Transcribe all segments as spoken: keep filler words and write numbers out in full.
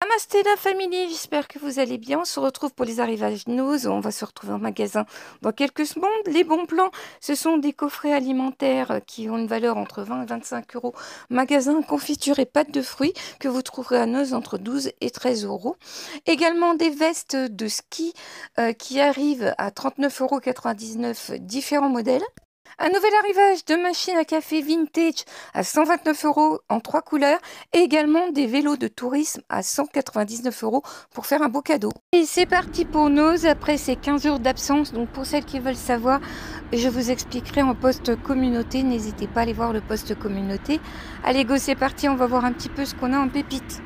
Namasté la famille, j'espère que vous allez bien. On se retrouve pour les arrivages news. On va se retrouver en magasin dans quelques secondes. Les bons plans, ce sont des coffrets alimentaires qui ont une valeur entre vingt et vingt-cinq euros. Magasin confiture et pâtes de fruits que vous trouverez à Neuz entre douze et treize euros. Également des vestes de ski euh, qui arrivent à trente-neuf euros quatre-vingt-dix-neuf, différents modèles. Un nouvel arrivage de machines à café vintage à cent vingt-neuf euros en trois couleurs et également des vélos de tourisme à cent quatre-vingt-dix-neuf euros pour faire un beau cadeau. Et c'est parti pour Neuz après ces quinze jours d'absence. Donc pour celles qui veulent savoir, je vous expliquerai en post communauté. N'hésitez pas à aller voir le post communauté. Allez go, c'est parti, on va voir un petit peu ce qu'on a en pépite.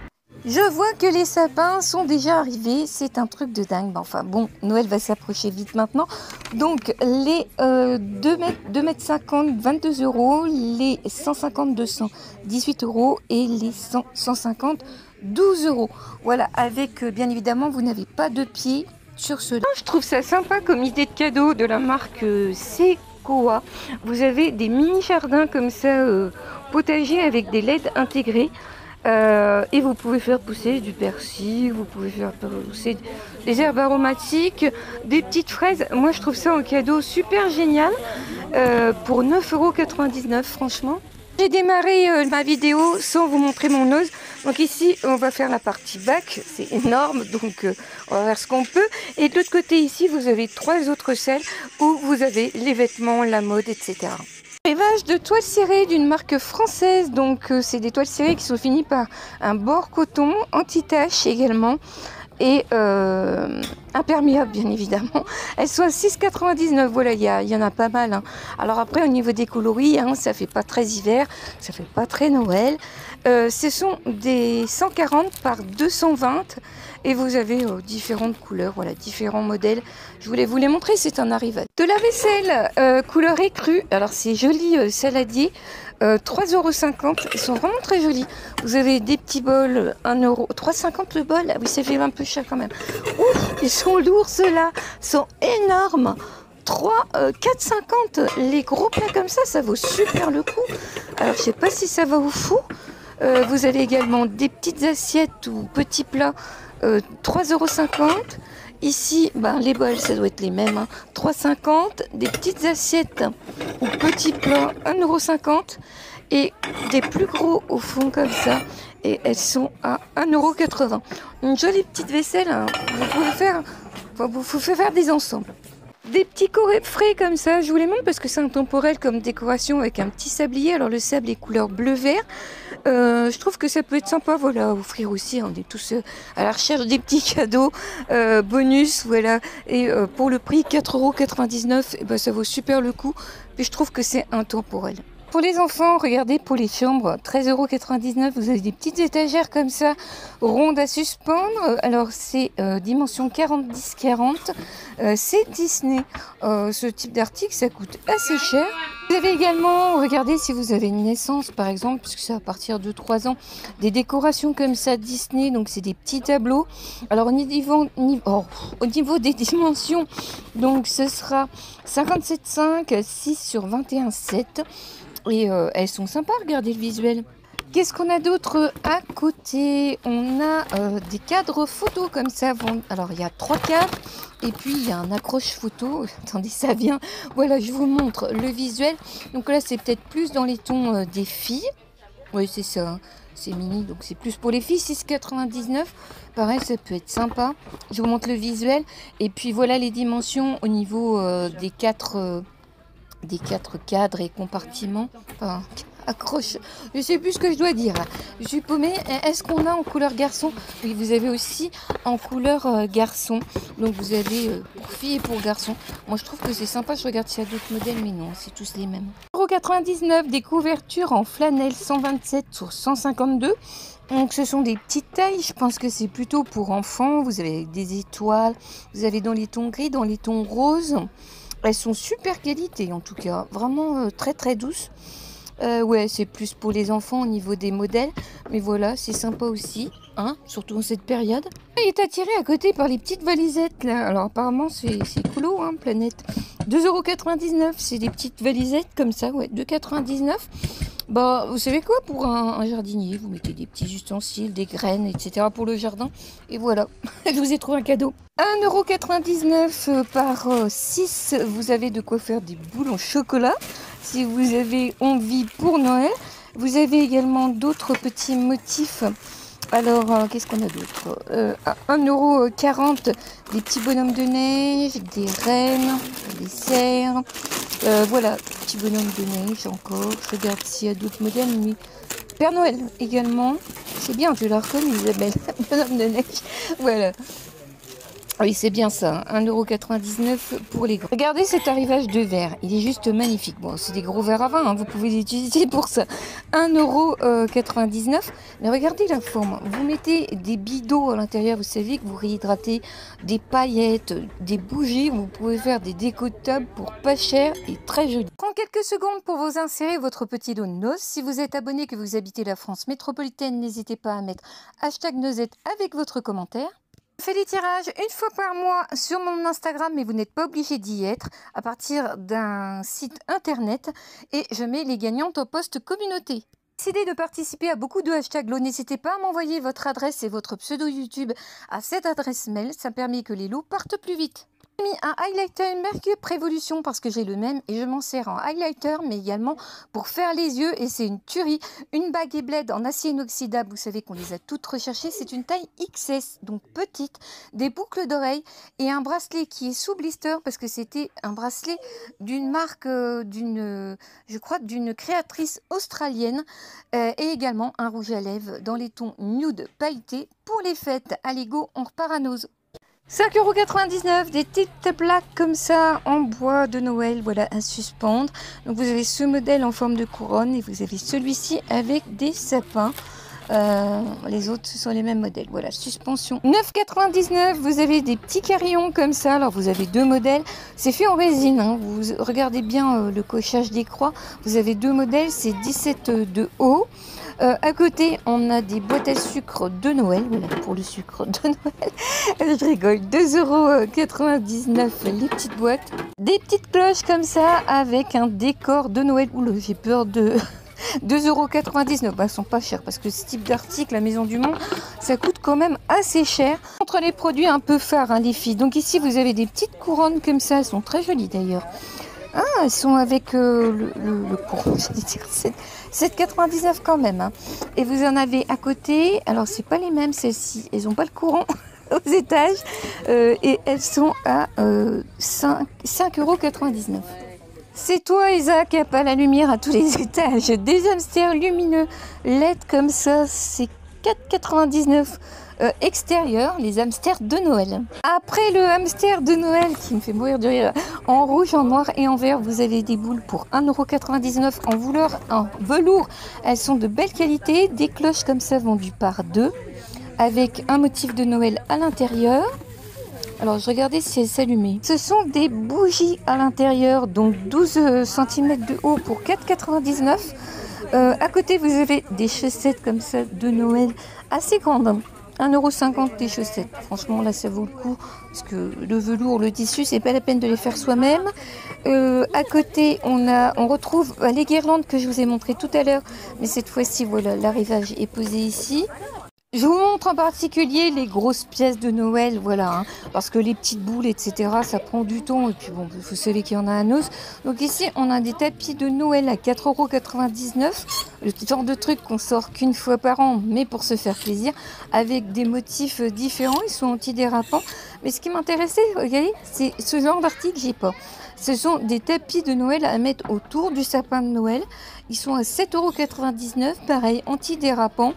Je vois que les sapins sont déjà arrivés, c'est un truc de dingue. Enfin bon, Noël va s'approcher vite maintenant. Donc les euh, deux mètres cinquante, vingt-deux euros, les cent cinquante, deux cents, dix-huit euros et les cent, cent cinquante, douze euros. Voilà, avec euh, bien évidemment, vous n'avez pas de pied sur cela. Je trouve ça sympa comme idée de cadeau de la marque euh, Sequoia. Vous avez des mini jardins comme ça, euh, potager avec des L E D intégrés. Euh, et vous pouvez faire pousser du persil, vous pouvez faire pousser des herbes aromatiques, des petites fraises. Moi je trouve ça en cadeau super génial euh, pour neuf euros quatre-vingt-dix-neuf franchement. J'ai démarré euh, ma vidéo sans vous montrer mon Neuz. Donc ici on va faire la partie bac, c'est énorme, donc euh, on va faire ce qu'on peut. Et de l'autre côté ici vous avez trois autres salles où vous avez les vêtements, la mode, et cetera. Arrivage de toiles cirées d'une marque française, donc euh, c'est des toiles cirées qui sont finies par un bord coton, anti-tache également et euh, imperméable bien évidemment. Elles sont à six quatre-vingt-dix-neuf, voilà, il y, y en a pas mal. Hein. Alors après au niveau des coloris, hein, ça fait pas très hiver, ça fait pas très Noël. Euh, ce sont des cent quarante par deux cent vingt et vous avez euh, différentes couleurs, voilà, différents modèles. Je voulais vous les montrer, c'est un arrivage. De la vaisselle, euh, couleur écrue, alors c'est joli euh, saladier, euh, trois euros cinquante, ils sont vraiment très jolis. Vous avez des petits bols, un euro, trois euros cinquante le bol, ah oui ça fait un peu cher quand même. Ouf, ils sont lourds ceux-là, ils sont énormes. trois, euh, quatre cinquante, les gros plats comme ça, ça vaut super le coup. Alors je sais pas si ça va au fou. Euh, vous avez également des petites assiettes ou petits plats, euh, trois euros cinquante. Ici, ben, les bols, ça doit être les mêmes, hein. trois euros cinquante. Des petites assiettes ou petits plats, un euro cinquante. Et des plus gros au fond comme ça. Et elles sont à un euro quatre-vingts. Une jolie petite vaisselle, hein. Vous pouvez faire, enfin, vous pouvez faire des ensembles. Des petits coffrets comme ça, je vous les montre parce que c'est intemporel comme décoration avec un petit sablier. Alors le sable est couleur bleu-vert. Euh, je trouve que ça peut être sympa, voilà, à offrir aussi. On est tous euh, à la recherche des petits cadeaux euh, bonus, voilà. Et euh, pour le prix quatre euros quatre-vingt-dix-neuf, eh ben, ça vaut super le coup. Et je trouve que c'est intemporel. Pour les enfants, regardez, pour les chambres, treize euros quatre-vingt-dix-neuf, vous avez des petites étagères comme ça, rondes à suspendre. Alors c'est euh, dimension quarante dix quarante, euh, c'est Disney. Euh, ce type d'article, ça coûte assez cher. Vous avez également, regardez si vous avez une naissance par exemple, puisque c'est à partir de trois ans, des décorations comme ça Disney, donc c'est des petits tableaux. Alors au niveau, oh, au niveau des dimensions, donc ce sera cinquante-sept cinq, six sur vingt et un sept. Et euh, elles sont sympas, regardez le visuel. Qu'est-ce qu'on a d'autre à côté? On a euh, des cadres photos comme ça. Alors il y a trois cadres et puis il y a un accroche photo. Attendez, ça vient. Voilà, je vous montre le visuel. Donc là, c'est peut-être plus dans les tons euh, des filles. Oui, c'est ça. Hein. C'est mini, donc c'est plus pour les filles. six quatre-vingt-dix-neuf. Pareil, ça peut être sympa. Je vous montre le visuel. Et puis voilà les dimensions au niveau euh, des quatre... Euh, des quatre cadres et compartiments, enfin, accroche, je sais plus ce que je dois dire, je suis paumée. Est-ce qu'on a en couleur garçon? Oui, vous avez aussi en couleur euh, garçon, donc vous avez euh, pour filles et pour garçons. Moi je trouve que c'est sympa, je regarde s'il y a d'autres modèles, mais non, c'est tous les mêmes. un euro quatre-vingt-dix-neuf, des couvertures en flanelle cent vingt-sept sur cent cinquante-deux. Donc ce sont des petites tailles, je pense que c'est plutôt pour enfants. Vous avez des étoiles, vous avez dans les tons gris, dans les tons roses. Elles sont super qualité en tout cas, vraiment euh, très très douces. Euh, ouais, c'est plus pour les enfants au niveau des modèles, mais voilà, c'est sympa aussi, hein, surtout en cette période. Il est attiré à côté par les petites valisettes là. Alors apparemment c'est coolo, hein, Planète. deux euros quatre-vingt-dix-neuf, c'est des petites valisettes comme ça, ouais, deux euros quatre-vingt-dix-neuf. Bah, vous savez quoi, pour un, un jardinier, vous mettez des petits ustensiles, des graines, et cetera pour le jardin. Et voilà, je vous ai trouvé un cadeau. un euro quatre-vingt-dix-neuf par six, vous avez de quoi faire des boules en chocolat. Si vous avez envie pour Noël. Vous avez également d'autres petits motifs. Alors, euh, qu'est-ce qu'on a d'autre euh, À un euro quarante, des petits bonhommes de neige, des rennes, des cerfs. Euh, voilà, petits bonhommes de neige encore. Je regarde s'il y a d'autres modèles. Mais Père Noël également. C'est bien, tu l'as reconnu, Isabelle. Bonhomme de neige. Voilà. Oui, c'est bien ça, un euro quatre-vingt-dix-neuf pour les gros. Regardez cet arrivage de verre, il est juste magnifique. Bon, c'est des gros verres à vin, hein, vous pouvez les utiliser pour ça. un euro quatre-vingt-dix-neuf, mais regardez la forme. Vous mettez des bidons à l'intérieur, vous savez que vous réhydratez des paillettes, des bougies. Vous pouvez faire des décos de table pour pas cher et très joli. Prends quelques secondes pour vous insérer votre petit lot de noces. Si vous êtes abonné, que vous habitez la France métropolitaine, n'hésitez pas à mettre hashtag Nosette avec votre commentaire. Je fais des tirages une fois par mois sur mon Instagram, mais vous n'êtes pas obligé d'y être, à partir d'un site internet, et je mets les gagnantes au post communauté. Décidez de participer à beaucoup de hashtags lots, n'hésitez pas à m'envoyer votre adresse et votre pseudo YouTube à cette adresse mail, ça permet que les lots partent plus vite. J'ai mis un highlighter Mercure Prévolution parce que j'ai le même et je m'en sers en highlighter mais également pour faire les yeux, et c'est une tuerie. Une bague et bled en acier inoxydable, vous savez qu'on les a toutes recherchées, c'est une taille X S, donc petite, des boucles d'oreilles et un bracelet qui est sous blister parce que c'était un bracelet d'une marque, euh, d'une, euh, je crois, d'une créatrice australienne, euh, et également un rouge à lèvres dans les tons nude pailletés pour les fêtes. À Lego, on repart à Nose. cinq euros quatre-vingt-dix-neuf, des petites plaques comme ça en bois de Noël, voilà, à suspendre. Donc vous avez ce modèle en forme de couronne et vous avez celui-ci avec des sapins. Euh, les autres, ce sont les mêmes modèles. Voilà, suspension. neuf euros quatre-vingt-dix-neuf, vous avez des petits carillons comme ça. Alors vous avez deux modèles. C'est fait en résine, hein. Vous regardez bien euh, le cochage des croix. Vous avez deux modèles, c'est dix-sept de haut. Euh, à côté, on a des boîtes à sucre de Noël. Voilà, pour le sucre de Noël. Je rigole. deux euros quatre-vingt-dix-neuf, les petites boîtes. Des petites cloches comme ça avec un décor de Noël. Oula, j'ai peur de... deux euros quatre-vingt-dix-neuf, bah, elles sont pas chères parce que ce type d'article, la Maison du Monde, ça coûte quand même assez cher. Entre les produits un peu phares, hein, les filles. Donc ici, vous avez des petites couronnes comme ça. Elles sont très jolies d'ailleurs. Ah, elles sont avec euh, le, le, le couron, j'allais dire, sept euros quatre-vingt-dix-neuf quand même. Hein. Et vous en avez à côté, alors c'est pas les mêmes celles-ci, elles n'ont pas le couron aux étages, euh, et elles sont à euh, cinq euros quatre-vingt-dix-neuf. C'est toi, Isa, qui a pas la lumière à tous les étages. Des hamsters lumineux L E D comme ça, c'est quatre euros quatre-vingt-dix-neuf. Euh, extérieur, les hamsters de Noël. Après le hamster de Noël qui me fait mourir de rire, en rouge, en noir et en vert, vous avez des boules pour un euro quatre-vingt-dix-neuf en velours, en velours. Elles sont de belle qualité, des cloches comme ça vendues par deux, avec un motif de Noël à l'intérieur. Alors je regardais si elles s'allumaient. Ce sont des bougies à l'intérieur, donc douze centimètres de haut pour quatre euros quatre-vingt-dix-neuf. Euh, à côté, vous avez des chaussettes comme ça de Noël assez grandes. un euro cinquante des chaussettes. Franchement, là, ça vaut le coup. Parce que le velours, le tissu, c'est pas la peine de les faire soi-même. Euh, à côté, on, a, on retrouve les guirlandes que je vous ai montrées tout à l'heure. Mais cette fois-ci, voilà, l'arrivage est posé ici. Je vous montre en particulier les grosses pièces de Noël, voilà, hein, parce que les petites boules, et cetera, ça prend du temps, et puis bon, vous savez qu'il y en a à Nos. Donc ici, on a des tapis de Noël à quatre euros quatre-vingt-dix-neuf, le genre de truc qu'on sort qu'une fois par an, mais pour se faire plaisir, avec des motifs différents, ils sont antidérapants. Mais ce qui m'intéressait, regardez, c'est ce genre d'article, j'ai pas. Ce sont des tapis de Noël à mettre autour du sapin de Noël. Ils sont à sept euros quatre-vingt-dix-neuf, pareil, antidérapants.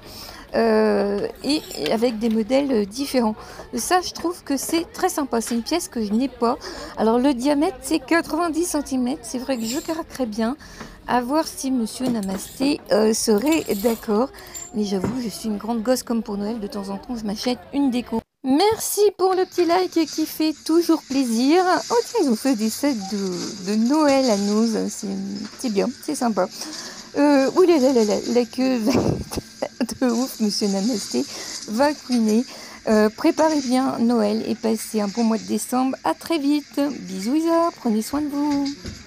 Euh, et avec des modèles différents. Ça, je trouve que c'est très sympa. C'est une pièce que je n'ai pas. Alors, le diamètre, c'est quatre-vingt-dix centimètres. C'est vrai que je craquerais bien. À voir si Monsieur Namasté euh, serait d'accord. Mais j'avoue, je suis une grande gosse comme pour Noël. De temps en temps, je m'achète une déco. Merci pour le petit like qui fait toujours plaisir. Oh tiens, ils ont fait des sets de, de Noël à nous. C'est bien, c'est sympa. Euh, ouh là là là là, la queue de ouf, Monsieur Namasté va couiner. Euh, préparez bien Noël et passez un bon mois de décembre. À très vite. Bisous Isa, prenez soin de vous.